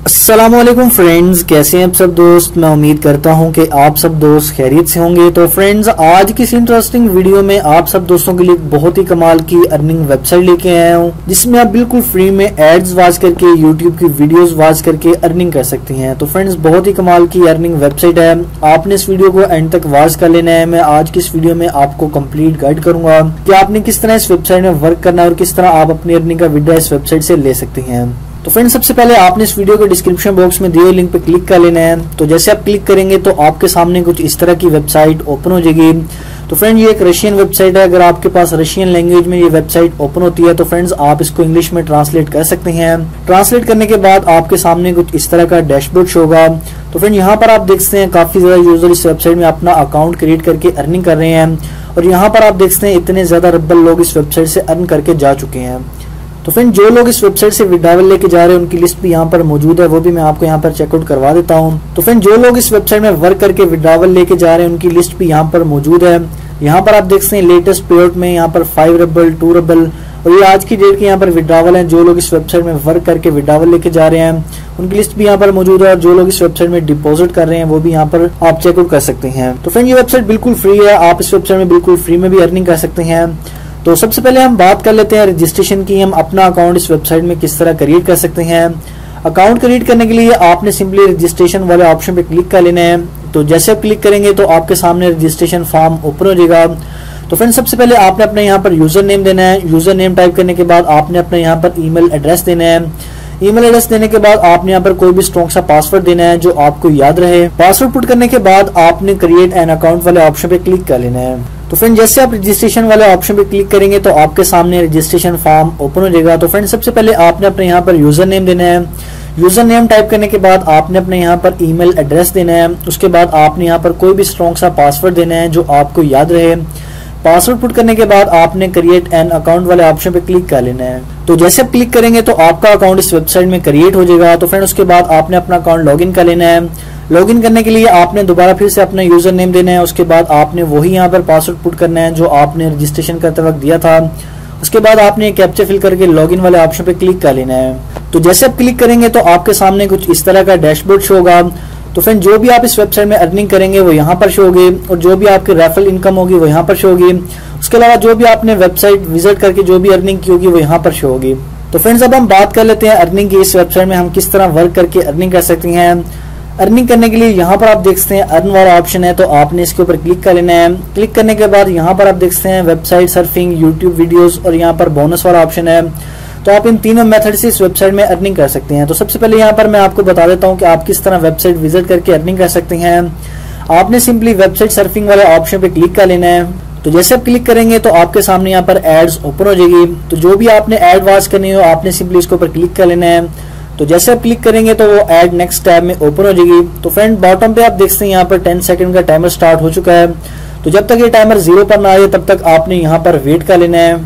अस्सलामुअलैकुम फ्रेंड्स, कैसे हैं आप सब दोस्त। मैं उम्मीद करता हूं कि आप सब दोस्त खैरियत से होंगे। तो फ्रेंड्स, आज की इस इंटरेस्टिंग वीडियो में आप सब दोस्तों के लिए बहुत ही कमाल की अर्निंग वेबसाइट लेके आया हूं, जिसमें आप बिल्कुल फ्री में एड्स वॉच करके यूट्यूब की वीडियोस वॉच करके अर्निंग कर सकती हैं। तो फ्रेंड्स, बहुत ही कमाल की अर्निंग वेबसाइट है। आपने इस वीडियो को एंड तक वॉच कर लेना है। मैं आज की इस वीडियो में आपको कंप्लीट गाइड करूंगा कि आपने किस तरह इस वेबसाइट में वर्क करना है और किस तरह आप अपनी अर्निंग का विड्रॉ इस वेबसाइट से ले सकती हैं। तो फ्रेंड्स, सबसे पहले आपने इस वीडियो के डिस्क्रिप्शन बॉक्स में दिए हुए लिंक पे क्लिक कर लेना है। तो जैसे आप क्लिक करेंगे तो आपके सामने कुछ इस तरह की वेबसाइट ओपन हो जाएगी। तो फ्रेंड, ये एक रशियन वेबसाइट है। अगर आपके पास रशियन लैंग्वेज में ये वेबसाइट ओपन होती है तो फ्रेंड्स, आप इसको इंग्लिश में ट्रांसलेट कर सकते हैं। ट्रांसलेट करने के बाद आपके सामने कुछ इस तरह का डैशबोर्ड शो होगा। तो फ्रेंड, यहाँ पर आप देख सकते हैं काफी ज्यादा यूजर इस वेबसाइट में अपना अकाउंट क्रिएट करके अर्निंग कर रहे हैं। और यहाँ पर आप देख सकते हैं इतने ज्यादा रब्बल लोग इस वेबसाइट से अर्न करके जा चुके हैं। तो फ्रेंड, जो लोग इस वेबसाइट से विड्रॉवल लेके जा रहे हैं उनकी लिस्ट भी यहाँ पर मौजूद है, वो भी मैं आपको यहाँ पर चेकआउट करवा देता हूँ। तो फ्रेंड, जो लोग इस वेबसाइट में वर्क करके विड्रॉवल लेके जा रहे हैं उनकी लिस्ट भी यहाँ पर मौजूद है। यहाँ पर आप देख सकते हैं लेटेस्ट पेआउट में यहाँ पर 5 रबल 2 रबल और ये आज की डेट के यहाँ पर विड्रॉवल है। जो लोग इस वेबसाइट में वर्क करके विड्रॉवल लेके जा रहे हैं उनकी लिस्ट भी यहाँ पर मौजूद है। और जो लोग इस वेबसाइट में डिपॉजिट कर रहे हैं वो भी यहाँ पर आप चेकआउट कर सकते हैं। तो फ्रेंड, ये वेबसाइट बिल्कुल फ्री है। आप इस वेबसाइट में बिल्कुल फ्री में भी अर्निंग कर सकते हैं। तो सबसे पहले हम बात कर लेते हैं रजिस्ट्रेशन की। हम अपना अकाउंट इस वेबसाइट में किस तरह क्रिएट कर सकते हैं। अकाउंट क्रिएट करने के लिए आपने सिंपली रजिस्ट्रेशन वाले ऑप्शन पे क्लिक कर लेना है। तो जैसे आप क्लिक करेंगे तो आपके सामने रजिस्ट्रेशन फॉर्म ओपन हो जाएगा। तो फ्रेंड, सबसे पहले आपने अपने यहाँ पर यूजर नेम देना है। यूजर नेम टाइप करने के बाद आपने अपने यहाँ पर ईमेल एड्रेस देना है। ईमेल एड्रेस देने के बाद आपने यहाँ पर कोई भी स्ट्रॉन्ग सा पासवर्ड देना है जो आपको याद रहे। पासवर्ड पुट करने के बाद आपने क्रिएट एन अकाउंट वाले ऑप्शन पे क्लिक कर लेना है। तो फ्रेंड, जैसे आप रजिस्ट्रेशन वाले ऑप्शन पे क्लिक करेंगे तो आपके सामने रजिस्ट्रेशन फॉर्म ओपन हो जाएगा। तो फ्रेंड, सबसे पहले आपने अपने यहाँ पर यूजर नेम देना है। यूजर नेम टाइप करने के बाद आपने अपने यहाँ पर ईमेल एड्रेस देना है। उसके बाद आपने यहाँ पर कोई भी स्ट्रॉन्ग सा पासवर्ड देना है जो आपको याद रहे। पासवर्ड पुट करने के बाद आपने क्रिएट एन अकाउंट वाले ऑप्शन पे क्लिक कर लेना है। तो जैसे आप क्लिक करेंगे तो आपका अकाउंट इस वेबसाइट में क्रिएट हो जाएगा। तो फ्रेंड, उसके बाद आपने अपना अकाउंट लॉगिन कर लेना है। लॉगिन करने के लिए आपने दोबारा फिर से अपना यूजर नेम देना है। उसके बाद आपने वही यहाँ पर पासवर्ड पुट करना है जो आपने रजिस्ट्रेशन करते वक्त दिया था। उसके बाद आपने कैप्चा फिल करके लॉगिन वाले ऑप्शन पे क्लिक कर लेना है। तो जैसे आप क्लिक करेंगे तो आपके सामने कुछ इस तरह का डैशबोर्ड शो होगा। तो फ्रेंड, जो भी आप इस वेबसाइट में अर्निंग करेंगे वो यहाँ पर शो होगी और जो भी आपकी रेफरल इनकम होगी वो यहाँ पर शो होगी। उसके अलावा जो भी आपने वेबसाइट विजिट करके जो भी अर्निंग की होगी वो यहाँ पर शो होगी। तो फ्रेंड्स, अब हम बात कर लेते हैं अर्निंग की। इस वेबसाइट में हम किस तरह वर्क करके अर्निंग कर सकते हैं। अर्निंग करने के लिए यहाँ पर आप देख सकते हैं अर्न वाला ऑप्शन है। तो आपने इसके ऊपर क्लिक कर लेना है। क्लिक करने के बाद यहाँ पर आप देख सकते हैं वेबसाइट सर्फिंग, यूट्यूब वीडियोस और यहाँ पर बोनस वाला ऑप्शन है। तो आप इन तीनों मेथड से इस वेबसाइट में अर्निंग कर सकते हैं। तो सबसे पहले यहाँ पर मैं आपको बता देता हूँ कि आप किस तरह वेबसाइट विजिट करके अर्निंग कर सकते हैं। आपने सिंपली वेबसाइट सर्फिंग वाले ऑप्शन पे क्लिक कर लेना है। तो जैसे आप क्लिक करेंगे तो आपके सामने यहाँ पर एड्स ओपन हो जाएगी। तो जो भी आपने एड वॉच करनी हो आपने सिंपली इसके ऊपर क्लिक कर लेना है। तो जैसे आप क्लिक करेंगे तो वो एड नेक्स्ट टैब में ओपन हो जाएगी। तो फ्रेंड, बॉटम पे आप देख सकते हैं यहाँ पर 10 सेकंड का टाइमर स्टार्ट हो चुका है। तो जब तक ये टाइमर 0 पर ना आए तब तक आपने यहाँ पर वेट कर लेना है।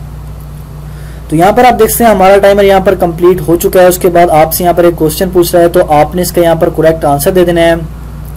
तो यहाँ पर आप देख सकते हैं हमारा टाइमर यहाँ पर कंप्लीट हो चुका है। उसके बाद आपसे यहाँ पर एक क्वेश्चन पूछ रहा है तो आपने इसका यहाँ पर करेक्ट आंसर दे देना है।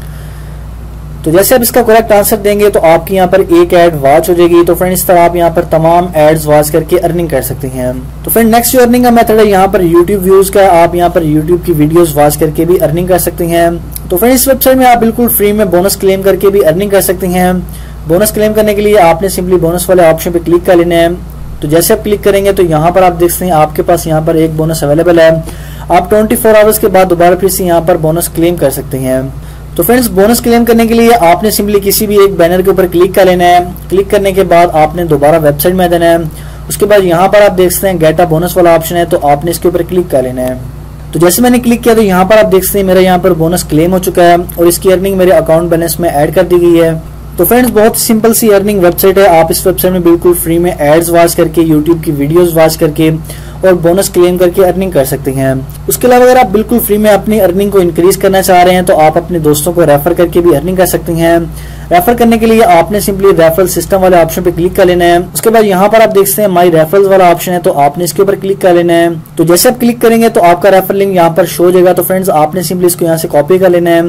तो जैसे आप इसका करेक्ट आंसर देंगे तो आपकी यहाँ पर एक एड वॉच हो जाएगी। तो फ्रेंड, इस तरह आप यहाँ पर तमाम एड्स वॉच करके अर्निंग कर सकते हैं। तो फ्रेंड, नेक्स्ट जो अर्निंग का मेथड है यहाँ पर यूट्यूब व्यूज का। आप यहाँ पर यूट्यूब की वीडियोस वॉच करके भी अर्निंग कर सकते हैं। तो फ्रेंड, इस वेबसाइट में आप बिल्कुल फ्री में बोनस क्लेम करके भी अर्निंग कर सकते हैं। बोनस क्लेम करने के लिए आपने सिंपली बोनस वाले ऑप्शन पे क्लिक कर लेना है। तो जैसे आप क्लिक करेंगे तो यहाँ पर आप देख सकते हैं आपके पास यहाँ पर एक बोनस अवेलेबल है। आप 24 आवर्स के बाद दोबारा फिर से यहाँ पर बोनस क्लेम कर सकते हैं। तो फ्रेंड्स, बोनस क्लेम करने के लिए आपने सिंपली किसी भी एक बैनर के ऊपर क्लिक कर लेना है। क्लिक करने के बाद आपने दोबारा वेबसाइट में देना है। उसके बाद यहाँ पर आप देख सकते हैं गेट अ बोनस वाला ऑप्शन है। तो आपने इसके ऊपर क्लिक कर लेना है। तो जैसे मैंने क्लिक किया तो यहाँ पर आप देख सकते हैं मेरा यहाँ पर बोनस क्लेम हो चुका है और इसकी अर्निंग मेरे अकाउंट बैलेंस में ऐड कर दी गई है। तो फ्रेंड्स, बहुत सिंपल सी अर्निंग वेबसाइट है। आप इस वेबसाइट में बिल्कुल फ्री में एड्स वॉच करके, यूट्यूब की वीडियोस वॉच करके और बोनस क्लेम करके अर्निंग कर सकते हैं। उसके अलावा अगर आप बिल्कुल फ्री में अपनी अर्निंग को इंक्रीज करना चाह रहे हैं तो आप अपने दोस्तों को रेफर करके भी अर्निंग कर सकते हैं। रेफर करने के लिए आपने सिंपली रेफरल सिस्टम वाले ऑप्शन पे क्लिक कर लेना है। उसके बाद यहाँ पर आप देख सकते हैं माई रेफरल्स वाला ऑप्शन है। तो आपने इसके ऊपर क्लिक कर लेना है। तो जैसे आप क्लिक करेंगे तो आपका रेफरल लिंक यहाँ पर शो हो जाएगा। तो फ्रेंड्स, आपने सिंपली इसको यहाँ से कॉपी कर लेना है।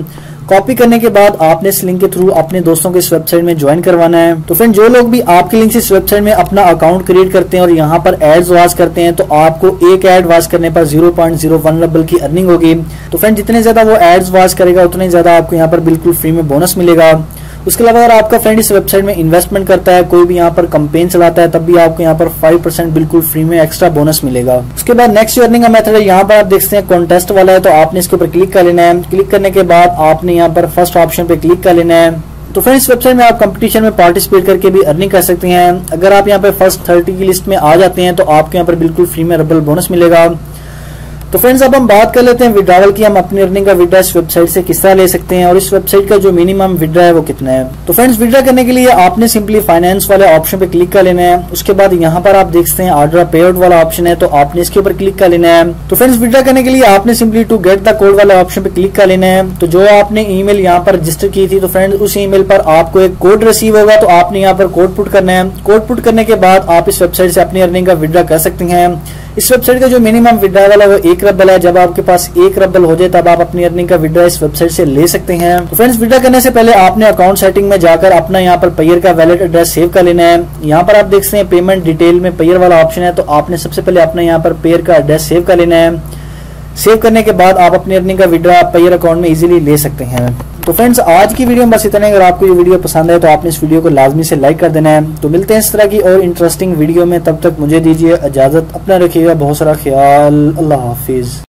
कॉपी करने के बाद आपने इस लिंक के थ्रू अपने दोस्तों को इस वेबसाइट में ज्वाइन करवाना है। तो फ्रेंड जो लोग भी आपके लिंक से इस वेबसाइट में अपना अकाउंट क्रिएट करते हैं और यहाँ पर एड्स वॉच करते हैं तो आपको एक एड वॉच करने पर 0.01 रबल की अर्निंग होगी। तो फ्रेंड जितने ज्यादा वो एड्स वॉच करेगा उतने ज्यादा आपको यहाँ पर बिल्कुल फ्री में बोनस मिलेगा। उसके अलावा अगर आपका फ्रेंड इस वेबसाइट में इन्वेस्टमेंट करता है, कोई भी यहाँ पर कैंपेन चलाता है, तब भी आपको यहाँ पर 5% बिल्कुल फ्री में एक्स्ट्रा बोनस मिलेगा। उसके बाद नेक्स्ट अर्निंग का मेथड है, यहाँ पर आप देख सकते हैं कॉन्टेस्ट वाला है, तो आपने इसके ऊपर क्लिक कर लेना है। क्लिक करने के बाद आपने यहाँ पर फर्स्ट ऑप्शन पे क्लिक कर लेना है। तो फ्रेंड्स इस वेबसाइट में आप कंपटीशन में पार्टिसिपेट करके भी अर्निंग कर सकते हैं। अगर आप यहाँ पे फर्स्ट 30 की लिस्ट में आ जाते हैं तो आपको यहाँ पर बिल्कुल फ्री में रबल बोनस मिलेगा। तो फ्रेंड्स अब हम बात कर लेते हैं विड्रॉवल की। हम अपनी अर्निंग का विड्रॉ इस वेबसाइट से किस तरह ले सकते हैं और इस वेबसाइट का जो मिनिमम विड्रॉ है वो कितना है। तो फ्रेंड्स विड्रॉ करने के लिए आपने सिंपली फाइनेंस वाले ऑप्शन पे क्लिक कर लेना है। उसके बाद यहाँ पर आप देख सकते हैं ऑर्डर पे आउट वाला ऑप्शन है, तो आपने इसके ऊपर क्लिक कर लेना है। तो फ्रेंड्स विड्रॉ करने के लिए आपने simply to get the code वाले ऑप्शन पे क्लिक कर लेना है। तो जो आपने ईमेल यहाँ पर रजिस्टर की थी, तो फ्रेंड्स उस ईमेल पर आपको एक कोड रिसीव होगा, तो आपने यहाँ पर कोड पुट करना है। कोड पुट करने के बाद आप इस वेबसाइट से अपनी अर्निंग का विड्रॉ कर सकते हैं। इस वेबसाइट का जो मिनिमम विड्रॉवल है वो 1 रबल है। जब आपके पास 1 रबल हो जाए तब आप अपनी अर्निंग का विड्रॉ इस वेबसाइट से ले सकते हैं। तो फ्रेंड्स विड्रॉ करने से पहले आपने अकाउंट सेटिंग में जाकर अपना यहाँ पर पेयर का वैलिड एड्रेस सेव कर लेना है। यहाँ पर आप देख सकते हैं पेमेंट डिटेल में पेयर वाला ऑप्शन है, तो आपने सबसे पहले अपना यहाँ पर पेयर का एड्रेस सेव कर लेना है। सेव करने के बाद आप अपनी अर्निंग का विड्रॉ पेयर अकाउंट में इजीली ले सकते हैं। तो फ्रेंड्स आज की वीडियो में बस इतना ही। अगर आपको ये वीडियो पसंद आए तो आपने इस वीडियो को लाजमी से लाइक कर देना है। तो मिलते हैं इस तरह की और इंटरेस्टिंग वीडियो में, तब तक मुझे दीजिए इजाजत। अपना रखिएगा बहुत सारा ख्याल। अल्लाह हाफिज।